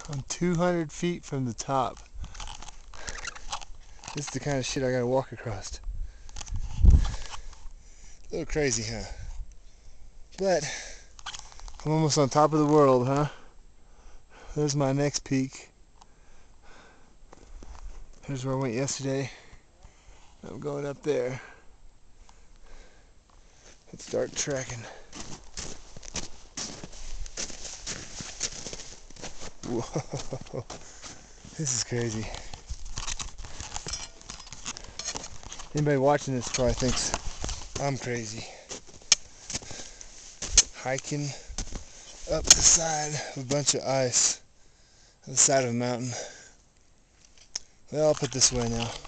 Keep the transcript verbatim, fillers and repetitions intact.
I'm two hundred feet from the top. This is the kind of shit I gotta walk across. A little crazy, huh? But I'm almost on top of the world, huh? There's my next peak. Here's where I went yesterday. I'm going up there. Let's start trekking. Whoa, this is crazy. Anybody watching this probably thinks I'm crazy. Hiking up the side of a bunch of ice on the side of a mountain. Well, I'll put it this way now.